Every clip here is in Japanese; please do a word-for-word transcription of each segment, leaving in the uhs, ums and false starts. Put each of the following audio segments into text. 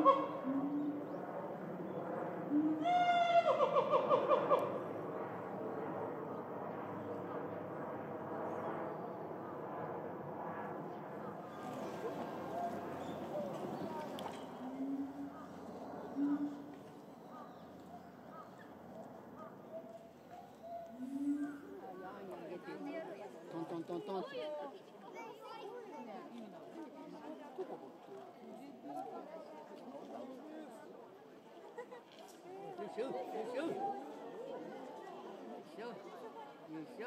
トントントントンって。よいしょよいしょよいしょよいしょ。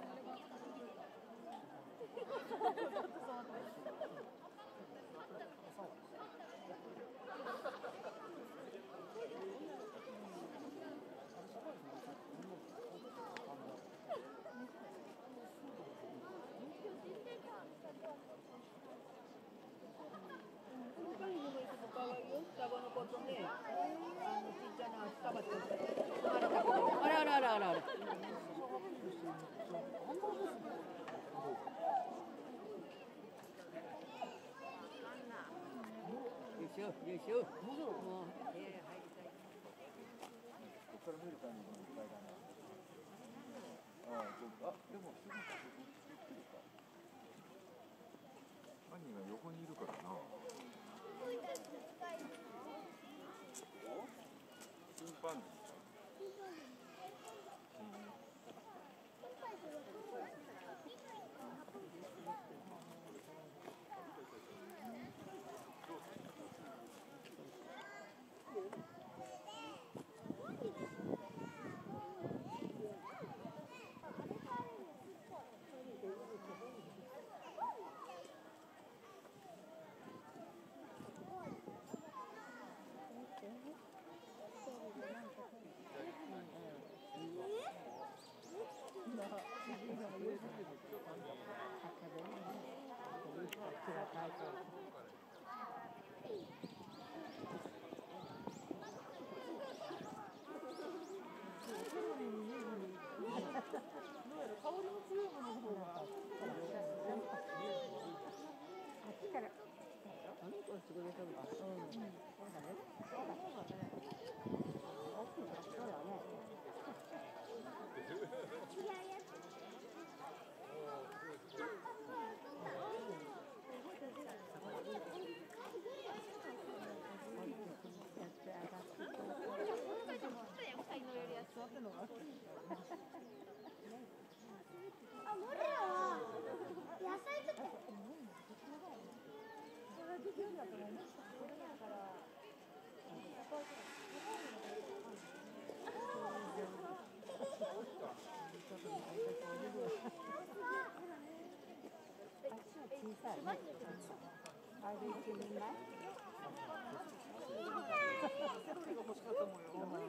あらあらあらあらあら。よいしょよいしょ。もうええ入りたい。ここから見る感じのいっぱいだな。ああ、ちょっとあでもすぐ来るか。兄が横にいるからな。チンパンジー。 あ、モレは野菜作ってる。それできるんだと思う。これだから。小さいね。あれで一人前？セロリが欲しかったもんよ。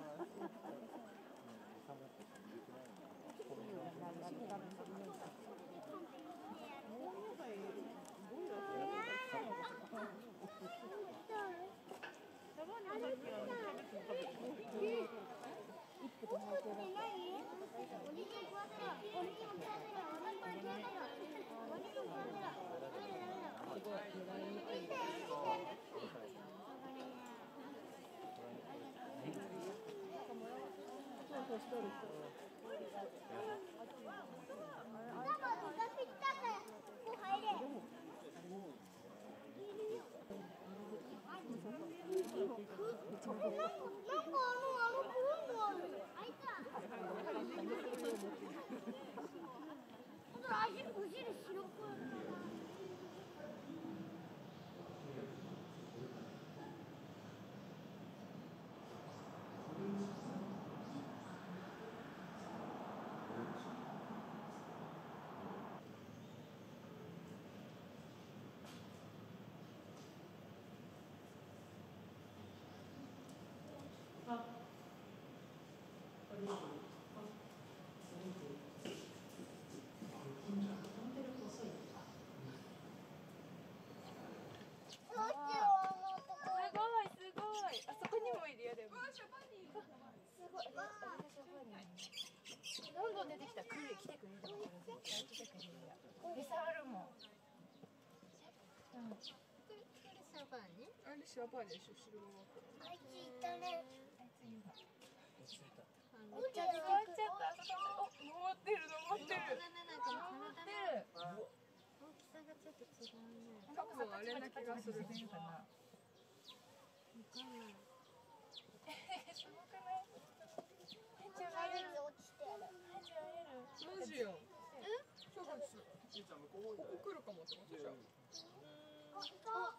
どんどん出てきた。来る、来てくれる。絶対来てくれるよ。餌あるもん。うん。これシャバニ？あれ？ シャバーニシュシルバーワーク。 あいついたね。 めっちゃ登っちゃった。お、登ってる登ってる。登ってる。 大きさがちょっと違うね。 多分あれな気がする。 わかんない。 すごくない？めっちゃあれに落ちてる。 マジよ。え？そうです。ここ来るかもってことじゃん。 あ、いた。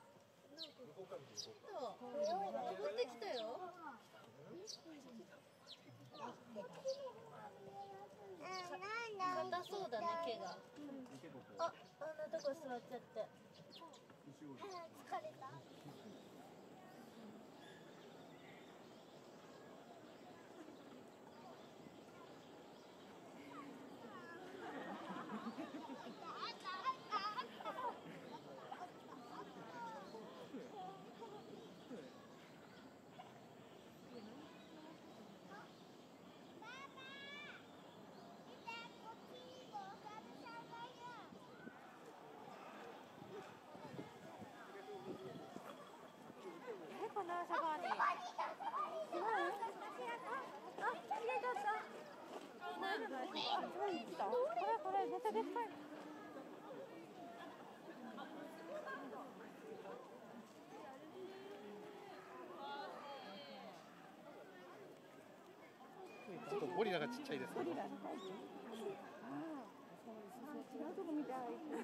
登ってきたよ。硬そうだね、毛が。あ、あんなとこ座っちゃって。 疲れた。 このシャバーニ。あ、入れちゃった。これこれめっちゃでっかい。 ちょっとゴリラがちっちゃいですけど。 違うとこ見たい。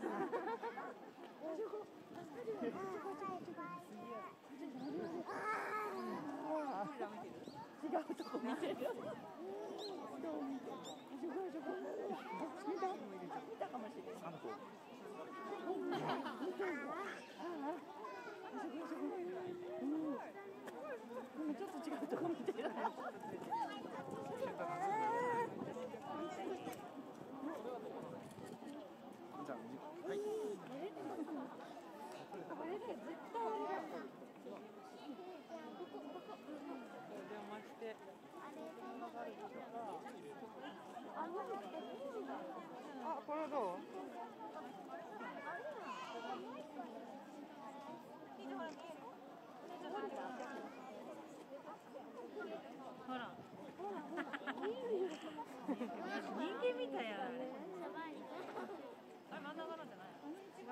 違うとこ見てる。見た見たかもしれない。 三頭。 ちょっと違うとこ見てる。 じゃあ、はい。 これで絶対あれだ。お邪魔して。あ、これどう？ほら。人間みたいやあれ。あれ真ん中なんじゃない？違う。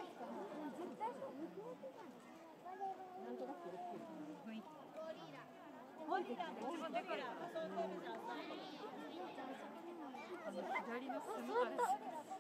なんとなく雰囲気。ゴリラ。一番でかい。あの左の隅から。